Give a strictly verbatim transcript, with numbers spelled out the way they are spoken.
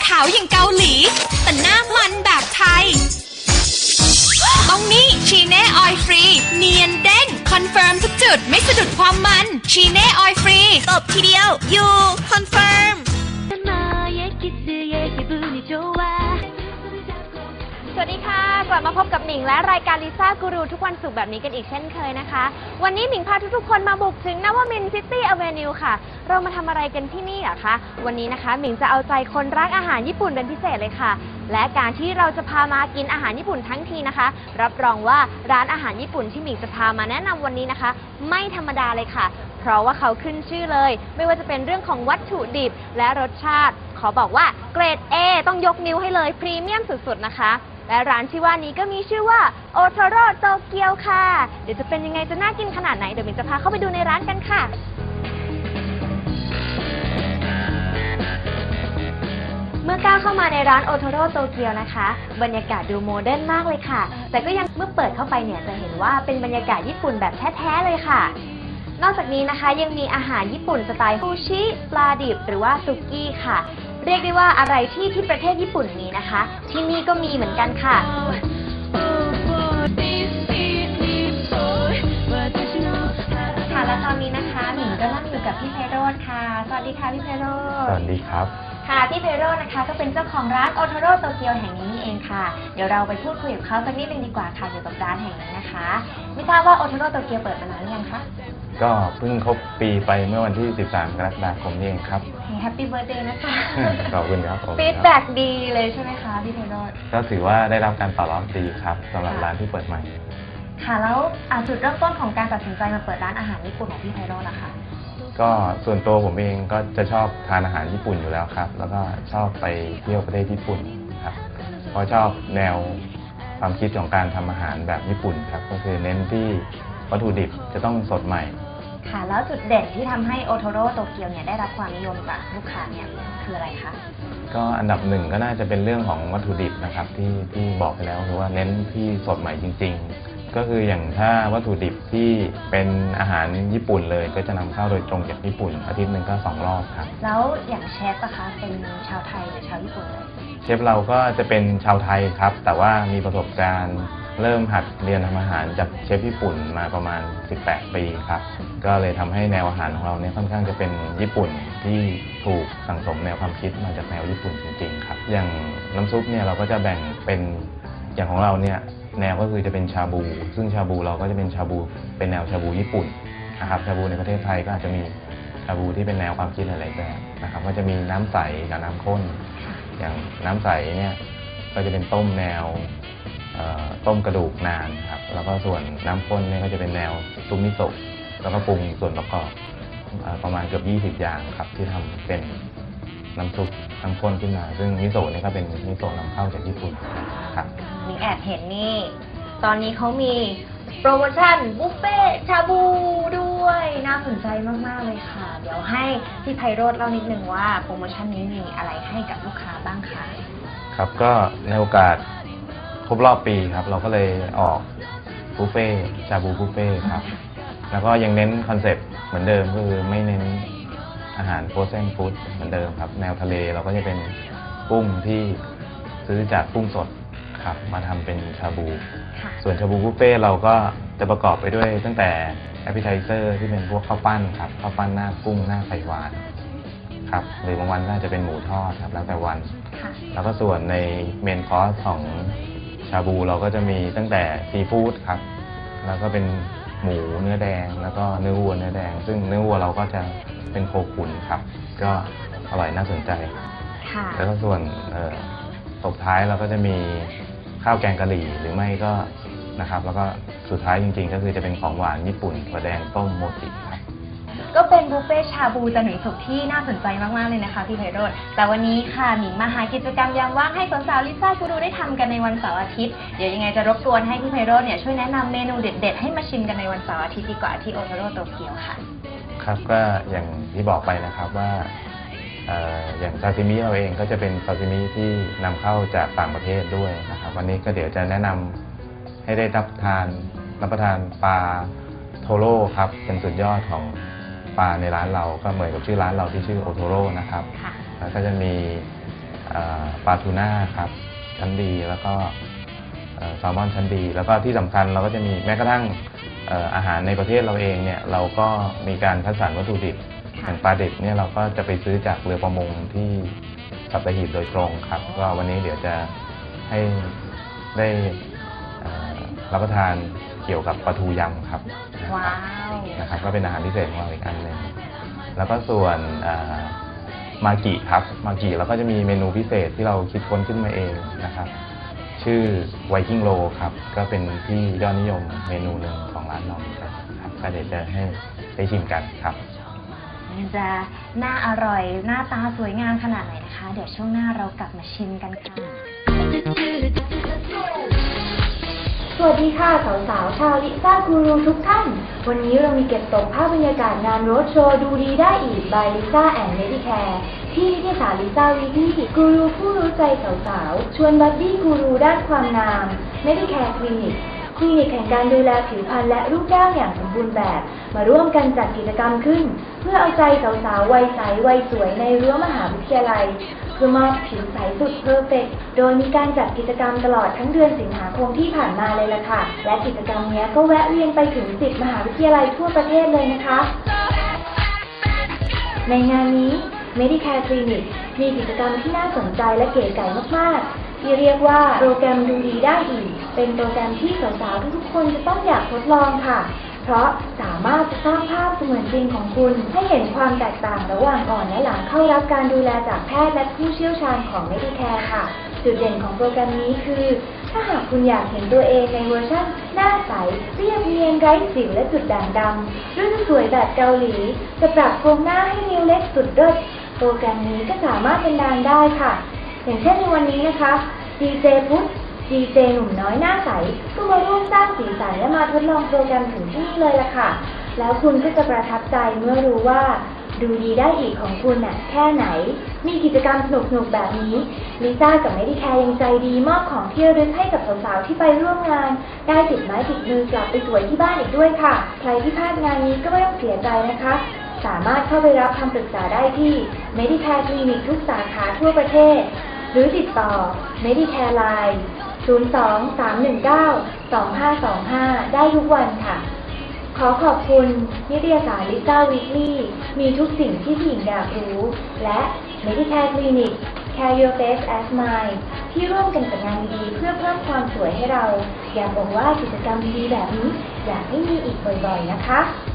ขาวอย่างเกาหลีแต่หน้ามันแบบไทยต้องนี่ชีเน่ออยล์ฟรีเนียนเด้งคอนเฟิร์มทุกจุดไม่สะดุดความมันชีเน่ออยล์ฟรีตบทีเดียวอยู่คอนเฟิร์มสวัสดีค่ะกลับมาพบกับหมิงและรายการลิซ่ากูรูทุกวันศุกร์แบบนี้กันอีกเช่นเคยนะคะวันนี้หมิงพาทุกๆคนมาบุกถึงนวมินทร์ซิตี้อเวนิวค่ะเรามาทำอะไรกันที่นี่อะคะวันนี้นะคะหมิงจะเอาใจคนรักอาหารญี่ปุ่นเป็นพิเศษเลยค่ะและการที่เราจะพามากินอาหารญี่ปุ่นทั้งทีนะคะรับรองว่าร้านอาหารญี่ปุ่นที่หมิงจะพามาแนะนำวันนี้นะคะไม่ธรรมดาเลยค่ะเพราะว่าเขาขึ้นชื่อเลยไม่ว่าจะเป็นเรื่องของวัตถุดิบและรสชาติขอบอกว่าเกรด เอ ต้องยกนิ้วให้เลยพรีเมียมสุดๆนะคะและร้านที่ว่านี้ก็มีชื่อว่าโอโทโร่โตเกียวค่ะเดี๋ยวจะเป็นยังไงจะน่ากินขนาดไหนเดี๋ยวมินจะพาเข้าไปดูในร้านกันค่ะเมื่อก้าวเข้ามาในร้านโอโทโร่โตเกียวนะคะบรรยากาศดูโมเดิร์นมากเลยค่ะแต่ก็ยังเมื่อเปิดเข้าไปเนี่ยจะเห็นว่าเป็นบรรยากาศญี่ปุ่นแบบแท้ๆเลยค่ะนอกจากนี้นะคะยังมีอาหารญี่ปุ่นสไตล์ซูชิปลาดิบหรือว่าซุกี้ค่ะเรียกได้ว่าอะไรที่ที่ประเทศญี่ปุ่นมีนะคะที่นี่ก็มีเหมือนกันค่ะค่ะและตอนนี้นะคะหมิงก็นั่งอยู่กับพี่ไพโรจน์ค่ะสวัสดีค่ะพี่ไพโรจน์สวัสดีครับค่ะพี่ไพโรจน์นะคะก็เป็นเจ้าของร้านโอโทโร่โตเกียวแห่งนี้นี่เองค่ะเดี๋ยวเราไปพูดคุยกับเขาสักนิดนึงดีกว่าค่ะเกี่ยวกับร้านแห่งนี้นะคะไม่ทราบว่าโอโทโร่โตเกียวเปิดมานานหรือยังคะก็เพิ่งครบปีไปเมื่อวันที่สิบสามกรกฎาคมนี้เองครับแฮปปี้เบิร์ธเดย์นะคะขอบคุณครับฟีดแบ็กดีเลยใช่ไหมคะพี่ไพโรจน์ก็ถือว่าได้รับการตอบรับดีครับสำหรับร้านที่เปิดใหม่ค่ะแล้วจุดเริ่มต้นของการตัดสินใจมาเปิดร้านอาหารญี่ปุ่นของพี่ไพโรจน์ล่ะคะก็ส่วนตัวผมเองก็จะชอบทานอาหารญี่ปุ่นอยู่แล้วครับแล้วก็ชอบไปเที่ยวประเทศญี่ปุ่นครับเพราะชอบแนวความคิดของการทำอาหารแบบญี่ปุ่นครับก็คือเน้นที่วัตถุดิบจะต้องสดใหม่ค่ะแล้วจุดเด่นที่ทำให้โอโทโร่โตเกียวเนี่ยได้รับความนิยมจากลูกค้าเนี่ยคืออะไรคะก็อันดับหนึ่งก็น่าจะเป็นเรื่องของวัตถุดิบนะครับที่ที่บอกไปแล้วคือว่าเน้นที่สดใหม่จริงๆก็คืออย่างถ้าวัตถุดิบที่เป็นอาหารญี่ปุ่นเลยก็จะนำเข้าโดยตรงจากญี่ปุ่นอาทิตย์หนึ่งก็สองรอบครับแล้วอย่างเชฟนะคะเป็นชาวไทยหรือชาวญี่ปุ่นเลยเชฟเราก็จะเป็นชาวไทยครับแต่ว่ามีประสบการณ์เริ่มหัดเรียนทำอาหารจากเชฟญี่ปุ่นมาประมาณสิบแปดปีครับก็เลยทำให้แนวอาหารของเราเนี่ยค่อนข้างจะเป็นญี่ปุ่นที่ถูกสั่งสมแนวความคิดมาจากแนวญี่ปุ่นจริงๆครับอย่างน้ำซุปเนี่ยเราก็จะแบ่งเป็นอย่างของเราเนี่ยแนวก็คือจะเป็นชาบูซึ่งชาบูเราก็จะเป็นชาบูเป็นแนวชาบูญี่ปุ่นนะครับชาบูในประเทศไทยก็อาจจะมีชาบูที่เป็นแนวความคิดหลายๆแบบนะครับก็จะมีน้ำใสกับน้ำข้นอย่างน้ำใสเนี่ยก็จะเป็นต้มแนวต้มกระดูกนานครับแล้วก็ส่วนน้ำข้นเนี่ยก็จะเป็นแนวซุปมิโซะแล้วก็ปรุงส่วนประกอบประมาณเกือบยี่สิบอย่างครับที่ทำเป็นน้ำซุปน้ำข้นขึ้นมาซึ่งมิโซะนี่ก็เป็นมิโซะนำเข้าจากญี่ปุ่นครับมีแอบเห็นนี่ตอนนี้เขามีโปรโมชั่นบุฟเฟ่ชาบูด้วยน่าสนใจมากๆเลยค่ะเดี๋ยวให้พี่ไพโรจน์เล่านิดนึงว่าโปรโมชั่นนี้มีอะไรให้กับลูกค้าบ้างคะครับก็ในโอกาสครบรอบปีครับเราก็เลยออกบุฟเฟ่ชาบูบุฟเฟ่ครับแล้วก็ยังเน้นคอนเซ็ปต์เหมือนเดิมก็คือไม่เน้นอาหารโฟรเซนฟู้ดเหมือนเดิมครับแนวทะเลเราก็จะเป็นกุ้งที่ซื้อจากกุ้งสดครับมาทำเป็นชาบูส่วนชาบูบุฟเฟ่เราก็จะประกอบไปด้วยตั้งแต่แอปเปิลไทเซอร์ที่เป็นพวกข้าวปั้นครับข้าวปั้นหน้ากุ้งหน้าไข่หวานครับหรือบางวันน่าจะเป็นหมูทอดครับแล้วแต่วันแล้วก็ส่วนในเมนคอร์สของชาบูเราก็จะมีตั้งแต่ซีฟู้ดครับแล้วก็เป็นหมูเนื้อแดงแล้วก็เนื้อวัวเนื้อแดงซึ่งเนื้อวัวเราก็จะเป็นโคขุนครับก็อร่อยน่าสนใจแล้วก็ส่วนตบท้ายเราก็จะมีข้าวแกงกะหรี่หรือไม่ก็นะครับแล้วก็สุดท้ายจริงๆก็คือจะเป็นของหวานญี่ปุ่นถั่วแดงต้มโมจิครับก็เป็นบุฟเฟ่ชาบูจันทร์ถึงศุกร์ที่น่าสนใจมากๆเลยนะคะพี่ไพโรจน์แต่วันนี้ค่ะหมิงมาหากิจกรรมยามว่างให้สาวๆลิซ่ากูรูได้ทำกันในวันเสาร์อาทิตย์เดี๋ยวยังไงจะรบกวนให้พี่ไพโรจน์เนี่ยช่วยแนะนำเมนูเด็ดๆให้มาชิมกันในวันเสาร์อาทิตย์ดีกว่าที่โอโทโร่โตเกียวค่ะครับก็อย่างที่บอกไปนะครับว่าอย่างซาซิมิเราเองก็จะเป็นซาซิมิที่นำเข้าจากต่างประเทศด้วยนะครับวันนี้ก็เดี๋ยวจะแนะนำให้ได้รับทานรับประทานปลาโทโร่ครับเป็นสุดยอดของปลาในร้านเราก็เหมือนกับชื่อร้านเราที่ชื่อโอโทโร่นะครับแล้วก็จะมีปลาทูน่าครับชั้นดีแล้วก็เอ่อแซลมอนชั้นดี แล้วก็ที่สำคัญเราก็จะมีแม้กระทั่งเอ่ออาหารในประเทศเราเองเนี่ยเราก็มีการคัดสรรวัตถุดิบอย่างปลาดิบเนี่ยเราก็จะไปซื้อจากเรือประมงที่สัตหีบโดยตรงครับก็วันนี้เดี๋ยวจะให้ได้เอ่อรับประทานเกี่ยวกับปลาทูยำครับว้าวนะครับก็เป็นอาหารพิเศษของเราอีกอันหนึ่งแล้วก็ส่วนเอ่อมากิครับมากิเราก็จะมีเมนูพิเศษที่เราคิดค้นขึ้นมาเองนะครับชื่อไวกิ้งโรครับก็เป็นที่ยอดนิยมเมนูหนึ่งของร้านเราครับก็เดี๋ยวจะให้ได้ชิมกันครับมันจะน่าอร่อยหน้าตาสวยงามขนาดไหนนะคะ เดี๋ยวช่วงหน้าเรากลับมาชิมกันค่ะสวัสดีค่ะสาวๆชาวลิซ่ากูรูทุกท่าน วันนี้เรามีเก็บตกภาพบรรยากาศงานโรดโชว์ดูดีได้อีก by ลิซ่าแอนด์เมดิแคร์ที่นิตยสารลิซ่าวีคลี่กูรูผู้รู้ใจสาวๆชวนบัดดี้กูรูด้านความงามเมดิแคร์คลินิกคลินิกแห่งการดูแลผิวพรรณและรูปร่างอย่างสมบูรณ์แบบ มาร่วมกันจัดกิจกรรมขึ้น เพื่อเอาใจสาวๆวัยใสวัยสวยในรั้วมหาวิทยาลัยเพื่อมอบผิวใสสุดเพอร์เฟกต์โดยมีการจัดกิจกรรมตลอดทั้งเดือนสิงหาคมที่ผ่านมาเลยล่ะค่ะและกิจกรรมนี้ก็แวะเวียนไปถึงสิบมหาวิทยาลัยทั่วประเทศเลยนะคะ ในงานนี้ Medicare Clinic มีกิจกรรมที่น่าสนใจและเก๋ไก๋มากๆที่เรียกว่าโปรแกรมดูดีได้อีกเป็นโปรแกรมที่สาวๆทุกๆคนจะต้องอยากทดลองค่ะเพราะสามารถจะสร้างภาพเสมือนจริงของคุณให้เห็นความแตกต่างระหว่างก่อนและหลังเข้ารับการดูแลจากแพทย์และผู้เชี่ยวชาญของ Medicare ค่ะ จุดเด่นของโปรแกรมนี้คือ ถ้าหากคุณอยากเห็นตัวเองในเวอร์ชันหน้าใสเรียบเนียนไร้สิวและจุดด่างดำรุ่นสวยแบบเกาหลีจะปรับโครงหน้าให้นิ้วเล็กสุดเลิศโปรแกรมนี้ก็สามารถเป็นดานได้ค่ะ อย่างเช่นในวันนี้นะคะดีเจพุทธดีเจหนุ่มน้อยหน้าใสก็มาร่วมสร้างสีสันและมาทดลองโปรแกรมถึงที่นี่เลยล่ะค่ะแล้วคุณก็จะประทับใจเมื่อรู้ว่าดูดีได้อีกของคุณน่ะแค่ไหนมีกิจกรรมสนุกๆแบบนี้ลิซ่ากับเมดิแคร์ยังใจดีมอบของที่ระลึกให้กับสาวๆที่ไปร่วมงานได้ติดไม้ติดมือกลับไปสวยที่บ้านอีกด้วยค่ะใครที่พลาดงานนี้ก็ไม่ต้องเสียใจนะคะสามารถเข้าไปรับคำปรึกษาได้ที่ Medicare Clinic ทุกสาขาทั่วประเทศหรือติดต่อ Medicare Line ศูนย์ สอง สาม หนึ่ง เก้า สอง ห้า สอง ห้า ได้ทุกวันค่ะขอขอบคุณนิตยสารลิซ่าวีคลี่มีทุกสิ่งที่ผู้หญิงอยากรู้และ Medicare Clinic Care Your Face as Mine ที่ร่วมกันจัดงานดีๆเพื่อเพิ่มความสวยให้เราอยากบอกว่ากิจกรรมดีๆแบบนี้อยากให้มีอีกบ่อยๆนะคะ